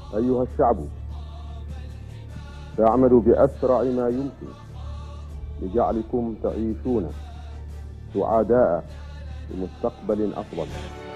أيها الشعب، سأعمل بأسرع ما يمكن لجعلكم تعيشون سعداء بمستقبل أفضل.